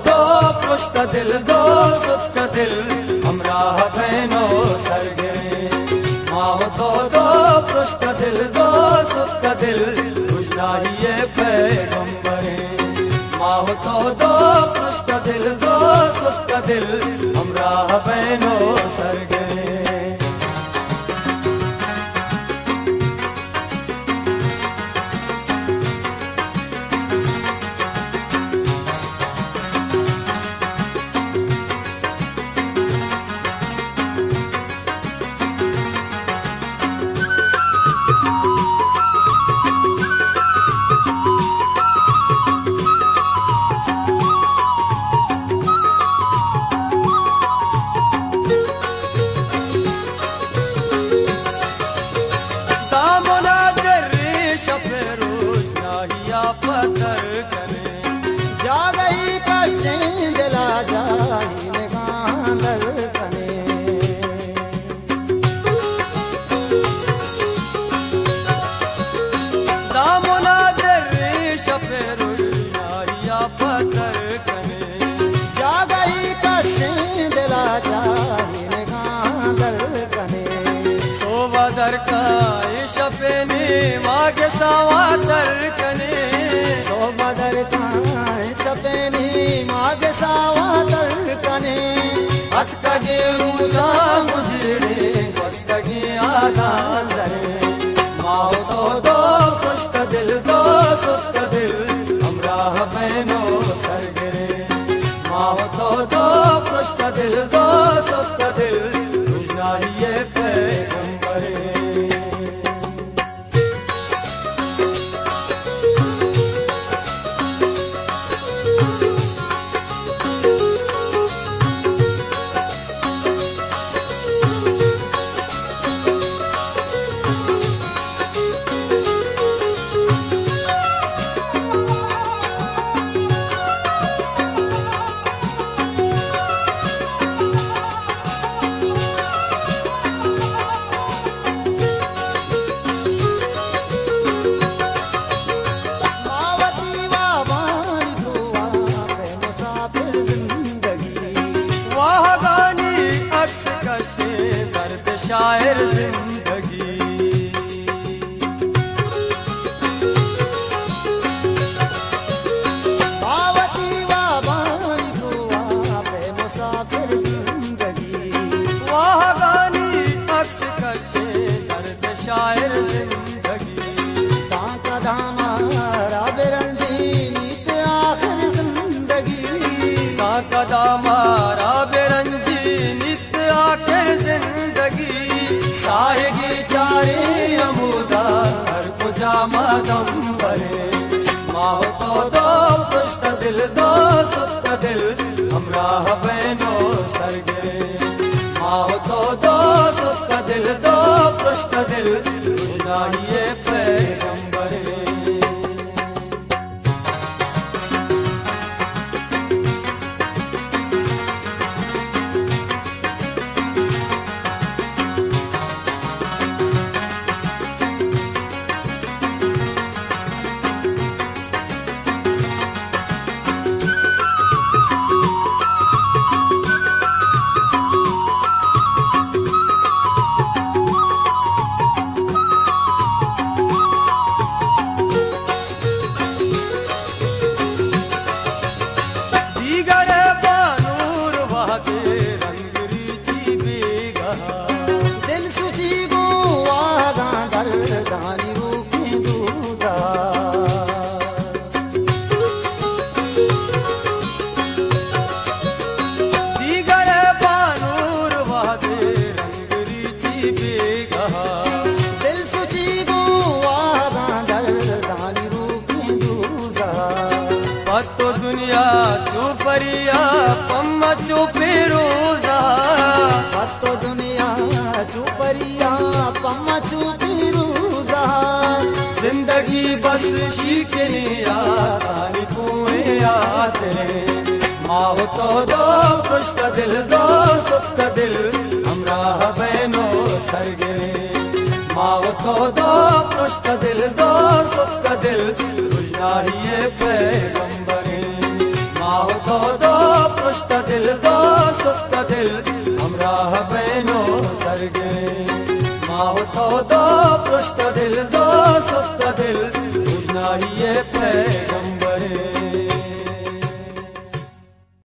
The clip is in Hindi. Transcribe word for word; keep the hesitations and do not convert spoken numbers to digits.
दो पुष्ट दिल दो सुत दिल हमराह बहनो सरगरे माहो तो दो पुष्ट दिल दो सुत दिल खुशनाहिए पैगंबरे माहो तो दो पुष्ट दिल दो सुत दिल हमराह बहनो सरगरे जा गई कशें दिला जाई निगांदर कने दामना दर्श पेरुनारिया पत्थर कने जा गई कशें दिला जाई निगांदर कने सोवा दर का शपेने मागे सावा दर कने सोवा दर का सपेनी मागे सावा दर कने हस्तगे ऊजा मुजड़े बस्तगे आधा जरे माहो तो दो पुष्ट दिल दो सुत दिल हमराह बहनो सरगरे माहो तो दो पुष्ट दिल दो सुत दिल खुशनाहिए पैगंबरे शायर जिंदगी बावती वाबानी दुआ पे मुसाफिर जिंदगी वाह गानी अक्स कशे दर्द शायर जिंदगी ताका दामारा बेरंजी नीत आखिर जिंदगी ताका दामारा बेरंजी नीत आखिर जिंदगी साहेगी चारे अमूदा हर पुजा मदम बरे माहो तो दो पुष्ट दिल दो सुत दिल हमराह बहनो सरगरे माहो तो दो सुत दिल दो पुष्ट दिल खुशनाहिए पैगंबरे तो दुनिया चुपरिया पम्मा चुपी रोजा तो दुनिया चुपरिया पम्मा चुपी रोजा जिंदगी बस शीखने आनी कुएं आते माहो तो दो पुष्ट दिल दो सुत दिल हमराह बहनो सरगरे माहो तो दो पुष्ट दिल दो सुत दिल खुशनाहिए पैगंबरे माहो तो दो पृष्ठ दिल दो सुस्त दिल बुझना ही ये पैगम